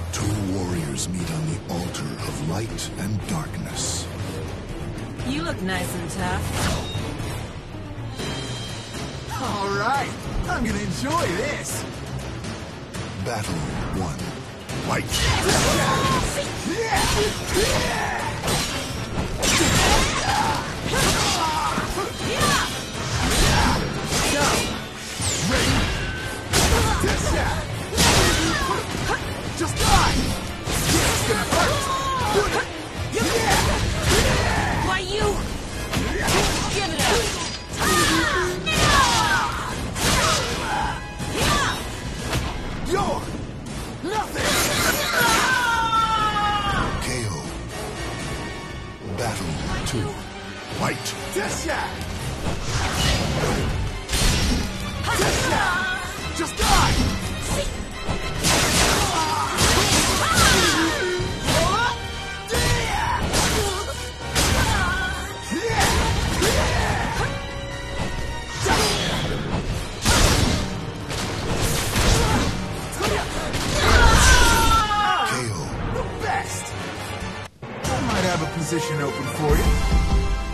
Two warriors meet on the altar of light and darkness. You look nice and tough. All right, I'm gonna enjoy this. Battle 1. Fight! Go! Ready? Just die! It's gonna hurt! Why you? Give it up! You're nothing! KO. Battle 2. Fight! Just die! KO. The best! I might have a position open for you.